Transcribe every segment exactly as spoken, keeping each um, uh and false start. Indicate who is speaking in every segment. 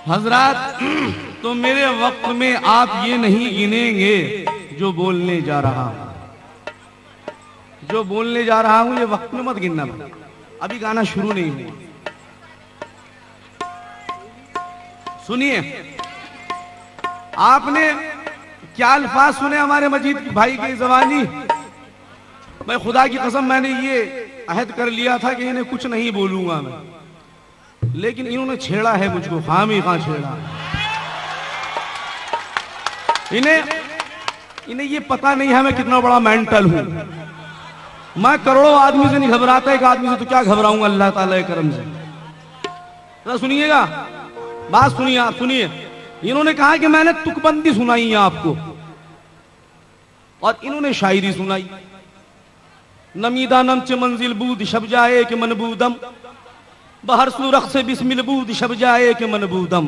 Speaker 1: हजरात, तो मेरे वक्त में आप ये नहीं गिनेंगे जो बोलने जा रहा हूं, जो बोलने जा रहा हूं ये वक्त में मत गिनना। अभी गाना शुरू नहीं हुआ, सुनिए। आपने क्या अल्फाज सुने हमारे मजीद भाई के जबानी? मैं खुदा की कसम, मैंने ये अहद कर लिया था कि इन्हें कुछ नहीं बोलूंगा मैं, लेकिन इन्होंने छेड़ा है मुझको, खामी खां छेड़ा। इन्हें इन्हें ये पता नहीं है मैं कितना बड़ा मेंटल हूं। मैं करोड़ों आदमी से नहीं घबराता, एक आदमी से तो क्या घबराऊंगा अल्लाह ताला के करम से। तो सुनिएगा, बात सुनिए आप, सुनिए। इन्होंने कहा कि मैंने तुकबंदी सुनाई है आपको, और इन्होंने शायरी सुनाई। नमीदा नम च मंजिल बूद शब जाए के मनबूदम, बहर सूरख से बिस्मिल बूद शब जाए के मनबूदम।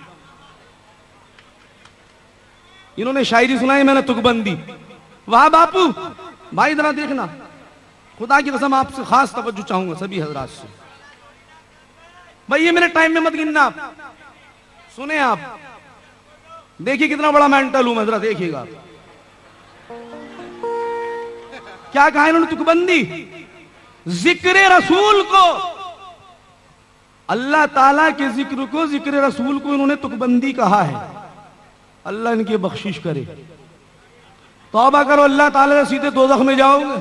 Speaker 1: इन्होंने शायरी सुनाई, मैंने तुकबंदी। वाह बापू भाई, जरा देखना, खुदा की कसम आपसे खास तवज्जो चाहूंगा सभी हजरात से। भाई ये मेरे टाइम में मत गिनना आप, सुने आप, देखिए कितना बड़ा मेंटल हूं मैं, जरा देखिएगा क्या कहा इन्होंने। तुकबंदी, जिक्र रसूल को, अल्लाह ताला के जिक्र को, जिक्र रसूल को इन्होंने तुकबंदी कहा है। अल्लाह इनकी बख्शिश करे। तौबा करो, अल्लाह ताला से सीधे दोज़ख में जाओगे।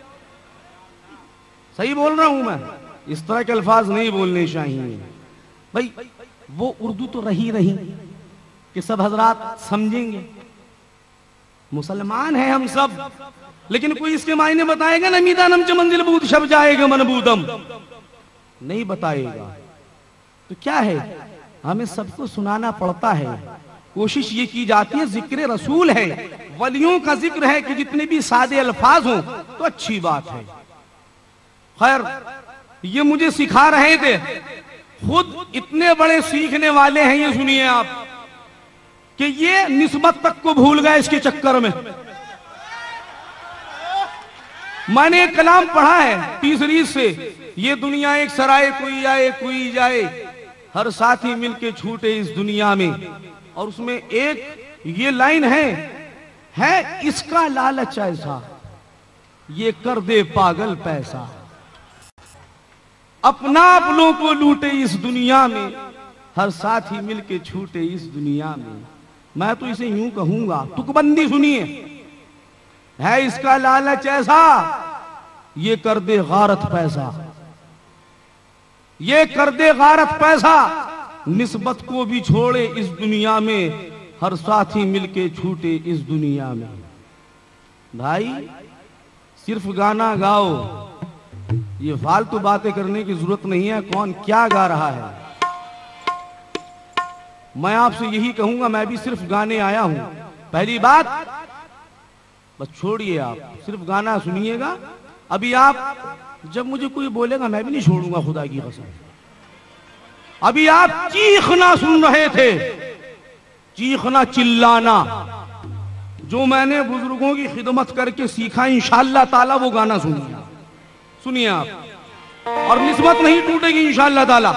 Speaker 1: सही बोल रहा हूं मैं, इस तरह के अल्फाज नहीं बोलने चाहिए। भाई वो उर्दू तो रही रही कि सब हजरात समझेंगे, मुसलमान हैं हम सब, लेकिन कोई इसके मायने बताएगा? नमीदा नम च मंजिल बूद शब जाएगा मनबूदम, नहीं बताएगा। तो क्या है, हमें सबको सुनाना पड़ता है। कोशिश ये की जाती है, जिक्र रसूल है, वलियों का जिक्र है कि जितने भी सादे अल्फाज हों तो अच्छी बात है। खैर, ये मुझे सिखा रहे थे, खुद इतने बड़े सीखने वाले हैं। ये सुनिए आप कि ये निस्बत तक को भूल गए इसके चक्कर में। मैंने एक कलाम पढ़ा है तीसरी से, ये दुनिया एक सराय, कोई आए कोई जाए, हर साथी मिलके छूटे इस दुनिया में। और उसमें एक ये लाइन है, है इसका लालच ऐसा, ये कर दे पागल पैसा, अपना अपनों को लूटे इस दुनिया में, हर साथी मिलके छूटे इस दुनिया में। मैं तो इसे यूं कहूंगा, तुकबंदी सुनिए, है इसका लालच ऐसा, ये कर दे गारत पैसा, ये कर दे गारत पैसा, निस्बत को भी छोड़े इस दुनिया में, हर साथी मिलके छूटे इस दुनिया में। भाई सिर्फ गाना गाओ, ये फालतू बातें करने की जरूरत नहीं है। कौन क्या गा रहा है, मैं आपसे यही कहूंगा, मैं भी सिर्फ गाने आया हूं। पहली बात, बस छोड़िए आप, सिर्फ गाना सुनिएगा। अभी आप जब मुझे कोई बोलेगा मैं भी नहीं छोड़ूंगा, खुदा की कसम। अभी आप चीखना सुन रहे थे, चीखना चिल्लाना, जो मैंने बुजुर्गों की खिदमत करके सीखा, इंशाअल्लाह ताला वो गाना सुनिए, सुनिए आप, और निस्बत नहीं टूटेगी इंशाअल्लाह ताला।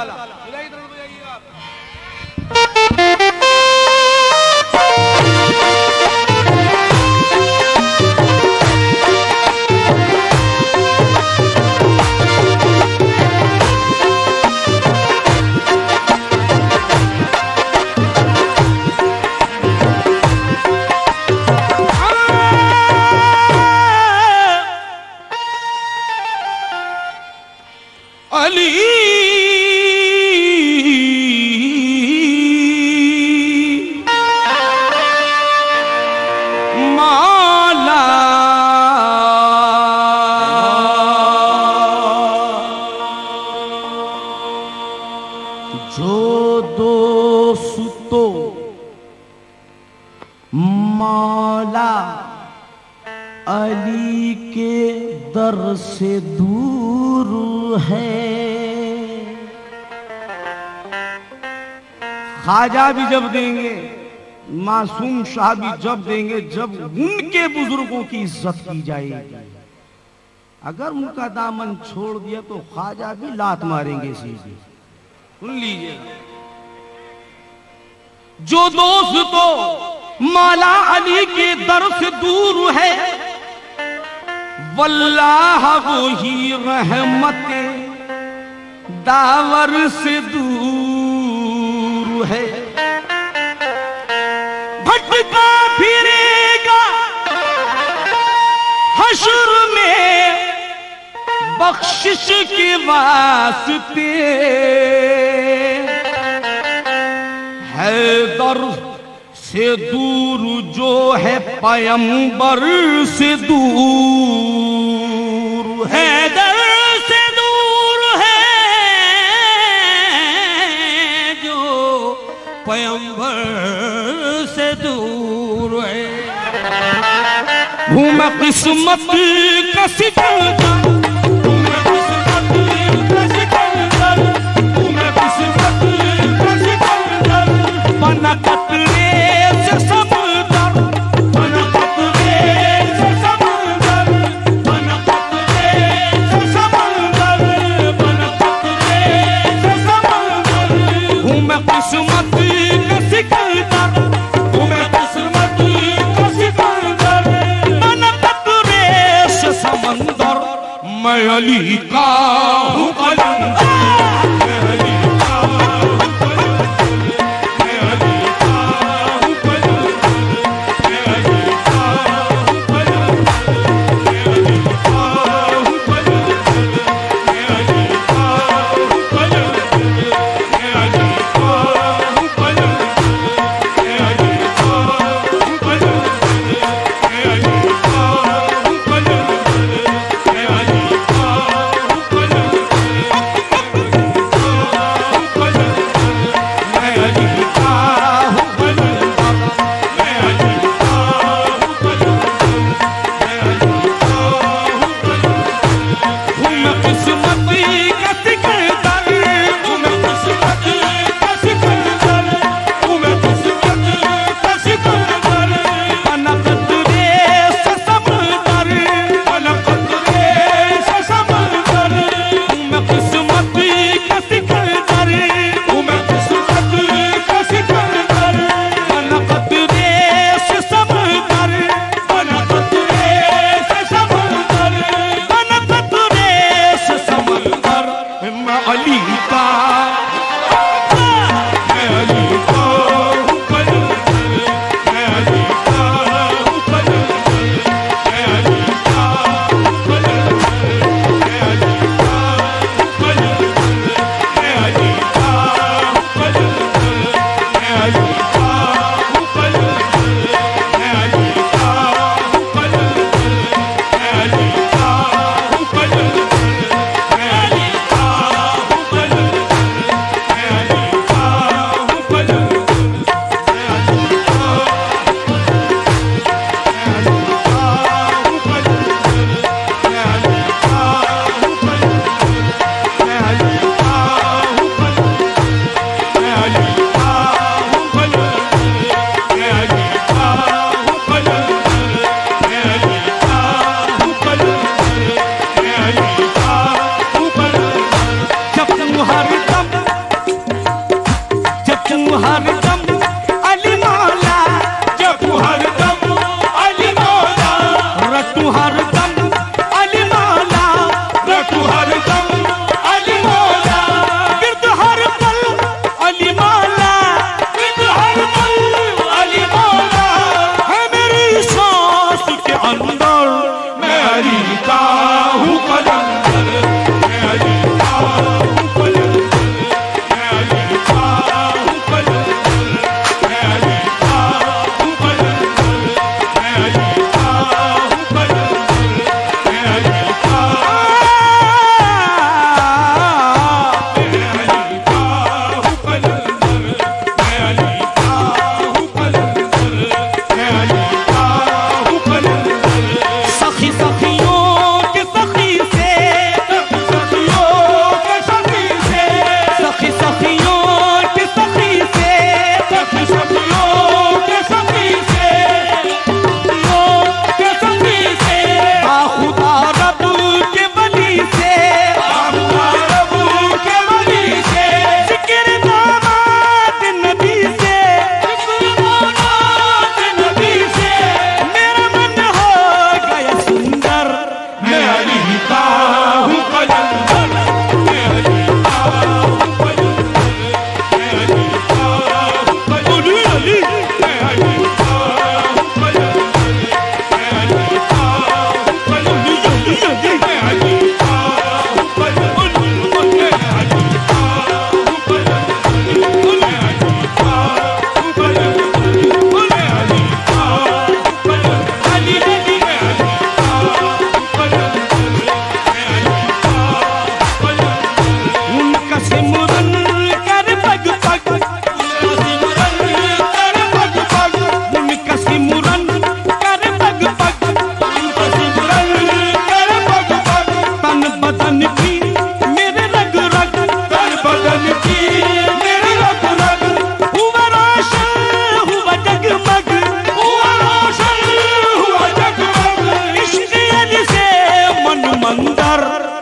Speaker 2: अली के दर से दूर है।
Speaker 1: ख्वाजा भी जब देंगे, मासूम शाह भी जब देंगे, जब उनके बुजुर्गों की इज्जत की जाएगी। अगर उनका दामन छोड़ दिया तो ख्वाजा भी लात मारेंगे सीधे। सुन लीजिए, जो दोस्त तो मौला अली के दर से दूर है, वल्लाह वो ही रहमत दावर से दूर है। भटका फिरेगा हश्र में बख्शिश के वास्ते, हैदर से दूर जो है पैगंबर से दूर,
Speaker 2: हैदर से दूर है जो पैगंबर से दूर है।
Speaker 1: हूँ मैं किस्मत का सिकंदर, हूँ मैं किस्मत का सिकंदर, हूँ मैं किस्मत का सिकंदर, बना कतरे से समंदर, बना कतरे से समंदर, बना कतरे से समंदर, बना कतरे से समंदर। हूँ मैं किस्मत का सिकंदर, हूँ मैं किस्मत का सिकंदर, बना कतरे से समंदर। मैं अली का हूँ कलंदर, मैं अली का हूँ कलंदर, मैं अली का हूँ कलंदर, मैं अली का हूँ कलंदर, मैं अली का हूँ कलंदर, मैं अली का हूँ कलंदर, मैं अली का हूँ कलंदर, मैं अली का हूँ कलंदर, मैं अली का हूँ कलंदर, मैं अली का हूँ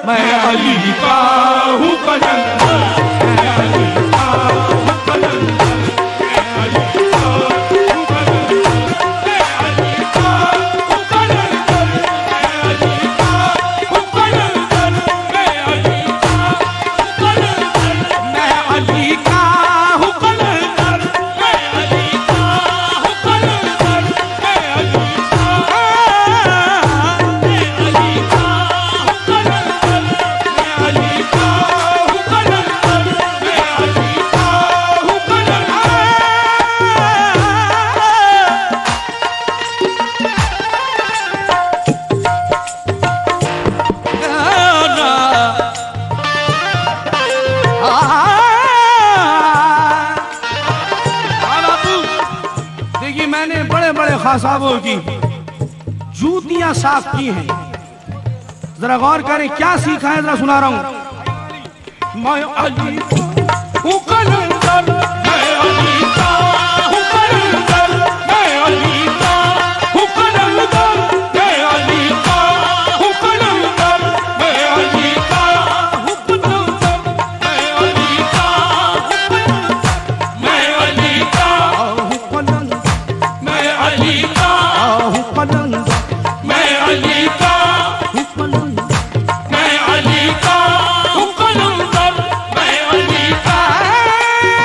Speaker 1: मैं अली का हूँ कलंदर, मैं अली का हूँ कलंदर, मैं अली का हूँ कलंदर, मैं अली का हूँ कलंदर, मैं अली का हूँ कलंदर, मैं अली का हूँ कलंदर, मैं अली का हूँ कलंदर, मैं अली का हूँ कलंदर, मैं अली का मैंने बड़े बड़े खासाबों की जूतियां साफ की हैं, जरा गौर करें क्या सीखा है, जरा सुना रहा हूं। मैं अली हूं कलंदर, मैं अली का हूं कलंदर, मैं अली का हूं कलंदर, मैं अली का हूं कलंदर, मैं अली का हूं कलंदर, मैं अली का मैं अली का हूं कलंदर, मैं अली का हूं कलंदर, मैं अली का हूं कलंदर, मैं अली का हूं कलंदर, मैं अली का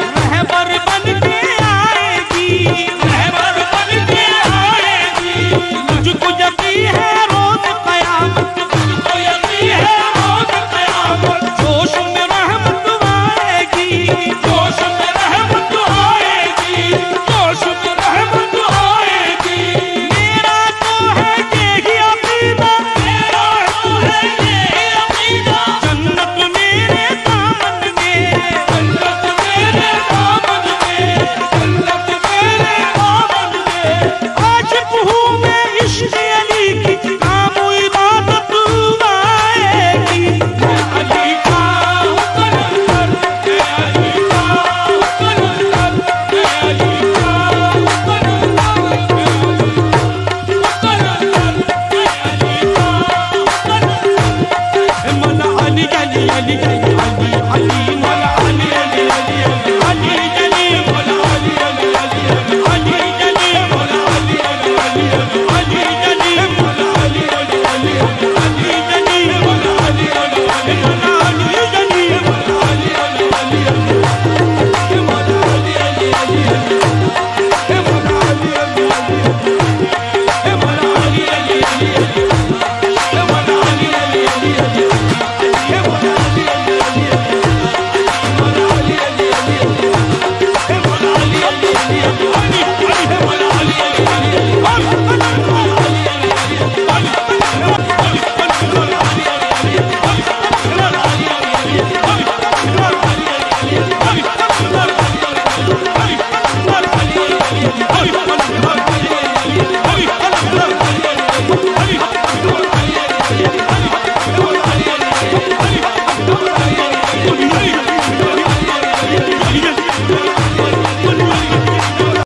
Speaker 2: रहबर